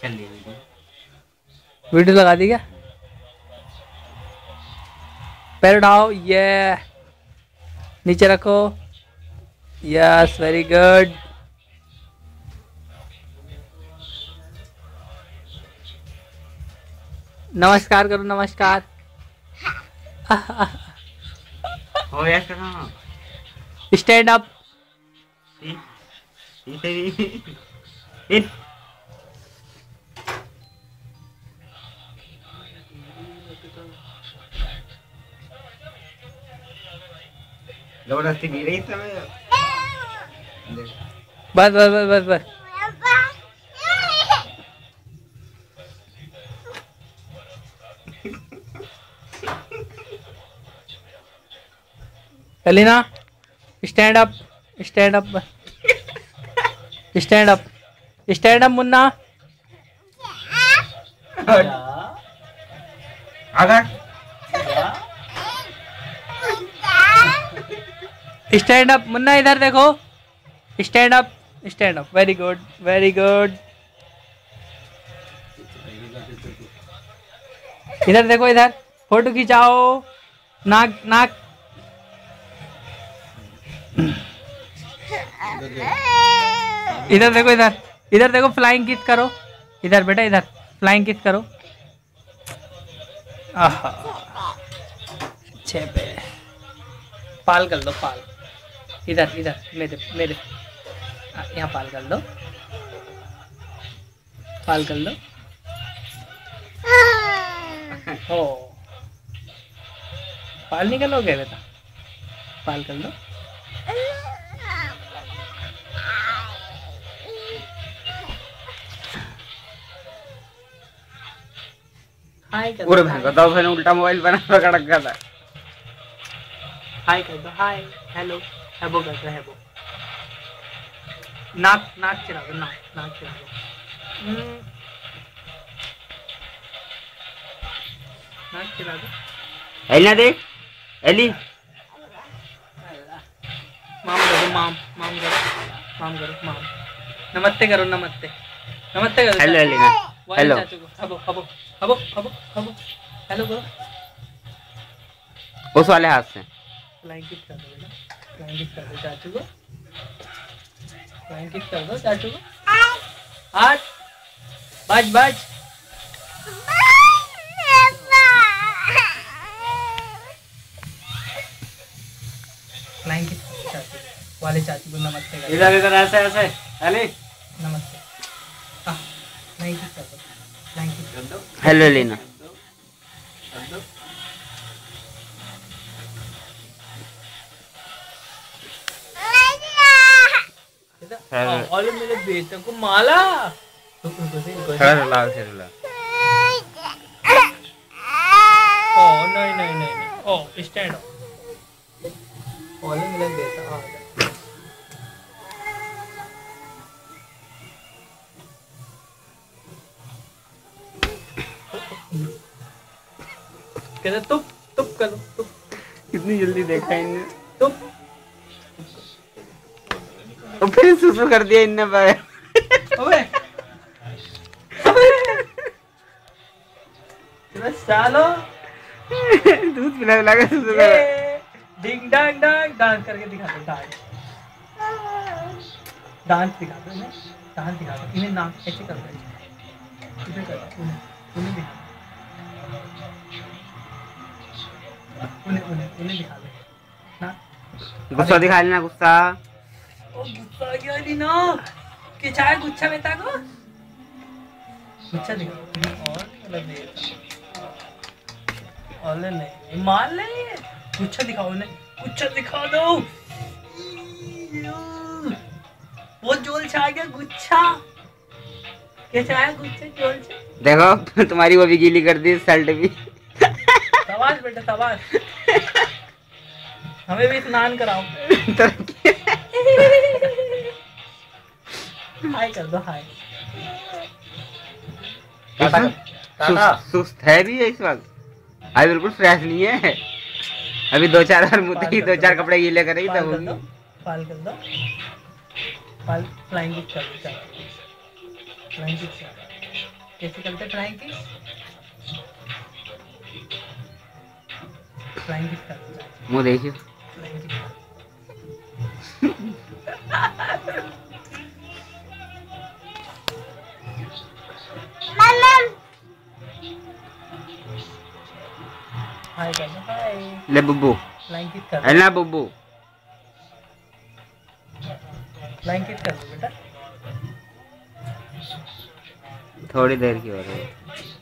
चल ली video. Video लगा दी क्या? पैर उठाओ, ये नीचे रखो। Yes, very good. नमस्कार करो, नमस्कार। हो गया इसका काम। Stand up. जबरदस्ती गिर रही समय। बस बस बस बस बस। Elina, stand up, stand up, stand up, stand up मुन्ना। अगर स्टैंड अप मुन्ना, इधर देखो। Stand up, stand up, very good, very good. इधर देखो, इधर फोटो खिंचाओ। नाक नाक। इधर देखो, इधर इधर देखो, फ्लाइंग किस करो। इधर बेटा, इधर फ्लाइंग किस करो। आहा, अच्छे पे पाल कर दो, पाल। इधर इधर मेरे मेरे यहाँ पाल कर दो, पाल कर दो। ओ, पाल निकलोगे बेटा, पाल कर दो। हाय कर पूरे दो, भैंस का फिर उल्टा मोबाइल बना पकड़ रखा था। हाय कर दो, हाय, हेलो, हैबो कर दो, हैबो। नाक नाक चिरा दो, नाक नाक चिरा दो। नाक चिरा दो। एली ना देख, एली माम करो, माम माम करो, माम करो, माम। नमस्ते करो, नमस्ते, नमस्ते करो। हेलो एली ना, हेलो। चाचू को हबो हबो हबो हबो हबो, हेलो करो। उस वाले हाथ से फ्लाइंग किस कर दो बेटा, फ्लाइंग किस कर दो चाचू को, फ्लाइंग किस कर दो चाचू को। आठ बज बज। फ्लाइंग किस कर दो चाचू वाले, चाचू को नमस्ते कर दो। इधर इधर ऐसे ऐसे एली नमस्ते। फ्लाइंग किस कर दो, फ्लाइंग किस कर दो। हेलो एली ना। और मेरे बेटे को माला। खड़ा रुला से रुला। ओ नहीं नहीं नहीं नहीं, ओ स्टैंड अप। ओले मेरा बेटा आ गया। कहते तुप तुप करो, तुप। कितनी जल्दी देखा इनने। तुप। और फिर सुसु कर दिया इनने पे। अबे बस चालो। दूध पिला पिला के सुसु कर। डिंग डांग डांग, डांस करके दिखा दो, डांस। डांस दिखा दो इन्हें, डांस दिखा दो इन्हें। नाक ऐसे कर दो, इधर कर दो, उन्हें उन्हें दिखा दो, उन्हें उन्हें उन्हें दिखा दो ना। गुस्सा दिखा लेना, गुस्सा। ओ गुस्सा आ गया नी ना। कि चाहे गुच्छा बेटा को गुच्छा दिखा। और मतलब बेटा और नहीं मान ले। गुच्छा दिखाओ उन्हें, गुच्छा दिखा दो। बहुत जोल से आ गया गुच्छा। कैसे आया गुच्छा जोल से? देखो तुम्हारी वो भी गीली कर दी, शर्ट भी। शाबाश बेटा, शाबाश। हमें भी स्नान कराओ। हाय कर दो, हाय। सुस्त है भी है इस वक्त, अभी बिल्कुल फ्रेश नहीं है। अभी दो चार बार मुद्दे, दो चार कपड़े गीले करेगी तब होगी। पाल कर दो, पाल। फ्लाइंग किक कर दो, फ्लाइंग किक कर। कैसे करते फ्लाइंग किस? फ्लाइंग किस करते हैं? मुँह देखियो। Flying kiss? हाय कर दो हाय। ले बुब्बू। फ्लाइंग किस कर? अल्लाह बुब्बू। फ्लाइंग किस कर दो बेटा। थोड़ी देर की हो रही है।